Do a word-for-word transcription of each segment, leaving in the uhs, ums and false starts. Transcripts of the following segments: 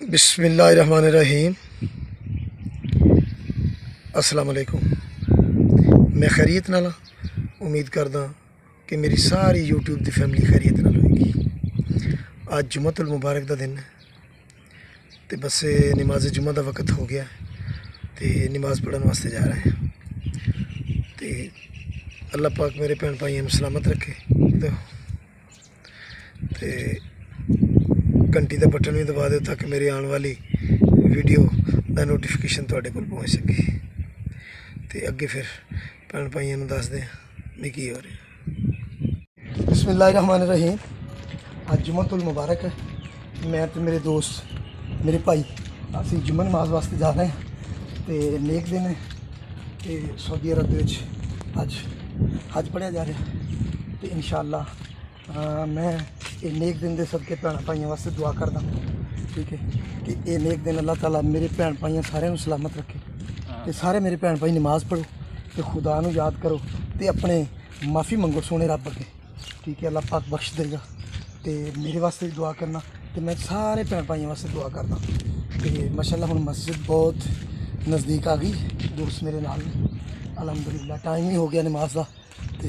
बिस्मिल्लाहिर्रहमानिर्रहीम। अस्सलाम वालेकुम। मैं खैरियत नाल उम्मीद करदा कि मेरी सारी यूट्यूब की फैमिली खैरियत नाल होएगी। अज जुम्मतुल मुबारक का दिन है तो बस नमाज जुम्मा का वक्त हो गया तो नमाज पढ़ने वास्ते जा रहे हैं। तो अल्लाह पाक मेरे भैन भाइयों सलामत रखे। तो घंटी का बटन भी दबा दो ताकि मेरी आने वाली वीडियो का नोटिफिकेशन तुहाडे कोल पहुँच सके। तो अगे फिर भैन भाइयों दस दें भी की हो रहा। बिस्मिल्लाहिर्रहमानिर्रहीम। आज जुम्मतुल मुबारक है। मैं तो मेरे दोस्त मेरे भाई असी जुम्मा नमाज वास्ते जा रहे हैं। तो नेक दिन है तो सऊदी अरब के अज हज पढ़िया जा रहा। तो इंशाअल्लाह मैं ये नेक दिन के सदके भैन भाइयों वास्ते दुआ करदा, ठीक है, कि ये नेक दिन अल्लाह ताला मेरे भैन भाइयों सारे सलामत रखे। तो सारे मेरे भैन भाई नमाज पढ़ो तो खुदा नू याद करो तो अपने माफ़ी मंगो सोने रब अगे, ठीक है, अल्लाह पाक बख्श देगा। तो मेरे वास्ते भी दुआ करना तो मैं सारे भैन भाइयों वास्ते दुआ करदा। तो माशाअल्लाह हुण मस्जिद बहुत नज़दीक आ गई, दोस्त मेरे नाल अलहमदुलिल्लाह टाइम ही हो गया नमाज का। तो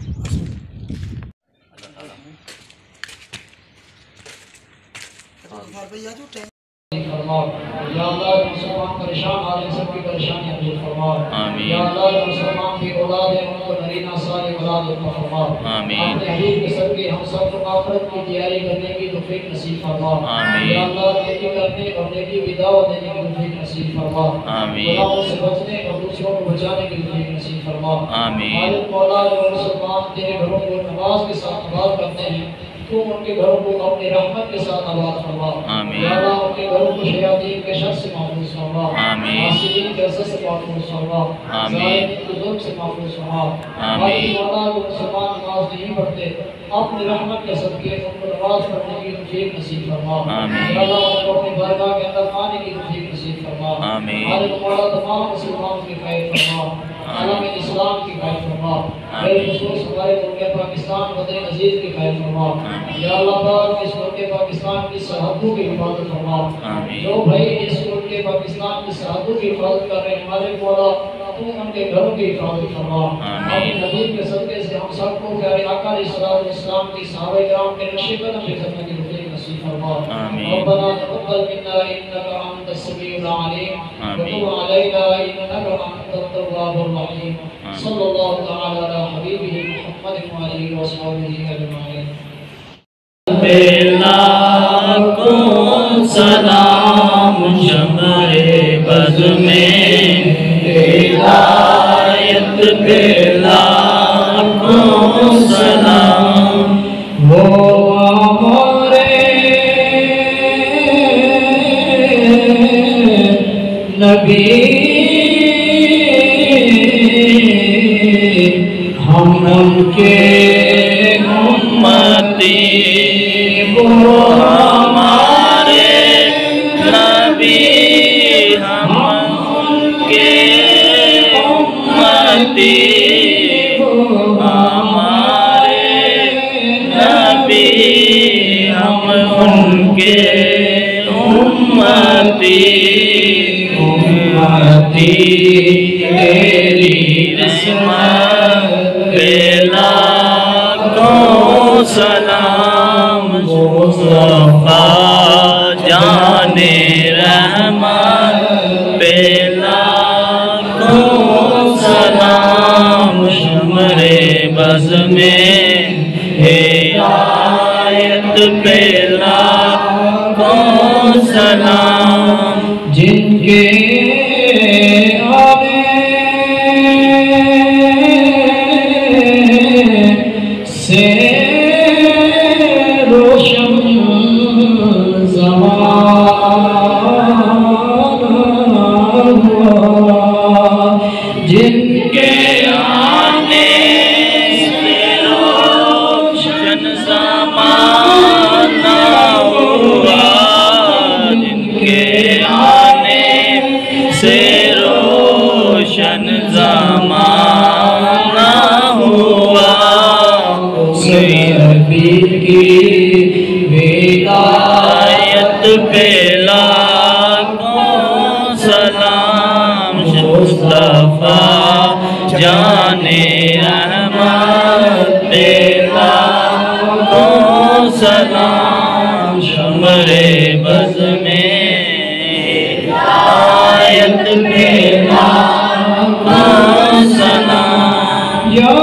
भैया जो टाइम या अल्लाह मुसलमान परेशान हाल सबकी परेशानियां दूर फरमा। आमीन। या अल्लाह मुसलमान की औलाद है उनको नरीना साले औलाद अता फरमा। आमीन। अपने हबीब के सदके हम सब को आखिरत की तैयारी करने की तौफीक नसीब फरमा। आमीन। या अल्लाह नेकी करने और नेकी की दावत देने की तौफीक नसीब फरमा। आमीन। गुनाहों से बचने और दूसरों को बचाने की तौफीक नसीब फरमा। आमीन। मालिक मौला जो मुसलमान तेरे घरों को नमाज के साथ आबाद करते हैं तो उनके घरों को अपनी रहमत के साथ आबाद फरमा। आमीन। या अल्लाह उनके घरों को शयातीन के शर से महफूज फरमा। आमीन। आसिदीन के असर से महफूज फरमा। आमीन। जालिमीन के जुल्म से महफूज फरमा। आमीन। मौला जो मुसलमान नमाज नहीं पढ़ते अपनी रहमत के सदके उनको नमाज पढ़ने की तौफीक नसीब फरमा। आमीन। या अल्लाह उनको अपनी बारगाह के अंदर आने की तौफीक नसीब फरमा। आमीन। मालिक मौला तमाम मुसलमानों की खैर फरमा, आलम इस्लाम की खैर फरमा, मेरे खुसूस हमारे मुल्क पाकिस्तान वतन अजीज की खैर फरमा। या अल्लाह पाक इस मुल्क पाकिस्तान की सरहदों की हिफाजत फरमा। जो भाई इस मुल्क पाकिस्तान की सरहदों की हिफाजत कर रहे हैं हमारे मौला तू उनके घरों की हिफाजत फरमा। अपने नबी के सदके से हम सबको प्यारे आका अलैहिस्सलातु वस्सलाम की सहाबा किराम के नक्शे कदम पे चलने की तौफीक नसीब फरमा। रब्बना तक़ब्बल मिन्ना इन्नका अंतस समीउल अलीम व तुब अलैना इन्नका अंतत तव्वाबुर रहीम। सल्लल्लाहु तआला अला हबीबिही मुहम्मद व आलिहि व सहाबिही अजमाइन। सलाम शम्ए बज़ में हिदायत पे लाखों सलाम। वो हमारे नबी हम उनके उम्मती। वो हमारे नबी हम उनके उम्मती। वो हमारे नबी हम उनके उम्मती। उम्मती तेरी रहमत पे लाखों सलाम। मुस्तफा जाने रहमत पे लाखों सलाम। शम्ए बज़ में हिदायत पे लाखों सलाम। जिनके आने से रोशन जिनके आने से रोशन ज़माना हुआ। जिनके आने से रोशन ज़माना हुआ। नबी की विलायत पे ला जाने रहमत तेरा तो सलाम शमरे बज़ में आयत तेरा तो सलाम या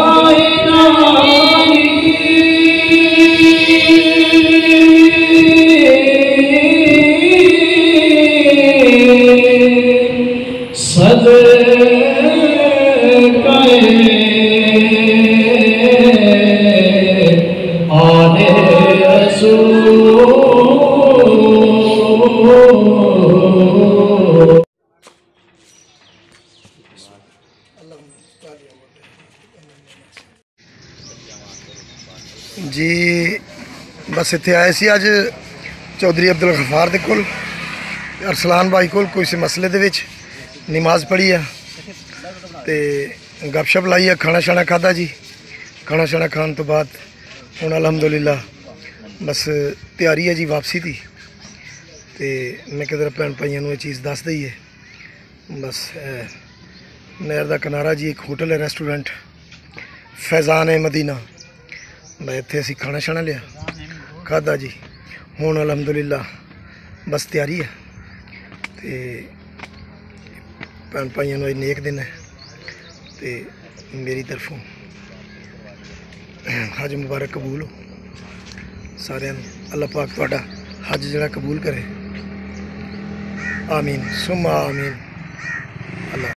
जी बस इत्थे आए सी अज चौधरी अब्दुल गफार दे कोल अरसलान भाई कोल कोई से मसले दे विच नमाज पढ़ी है ते गपशप लाई है, खाना शाना खादा जी। खाना शाना खाने तो बाद हुण अलहमदुलिल्लाह बस तैयारी है जी वापसी की। तो मैं किधर भैन भाइयों ये चीज़ दस दी है। बस नहर का किनारा जी एक होटल है रेस्टोरेंट फैज़ान ए मदीना, मैं इत्थे असीं खाना शाना लिया खादा जी। हुण अलहमदुलिल्लाह बस तैयारी है। तो भैन भाइयों ये नेक दिन है। तो मेरी तरफों हज मुबारक कबूल हो सारिਆਂ ਨੂੰ। अल्लाह पाक तुहाडा हज जिहड़ा कबूल करे। आमीन सुम्मा आमीन।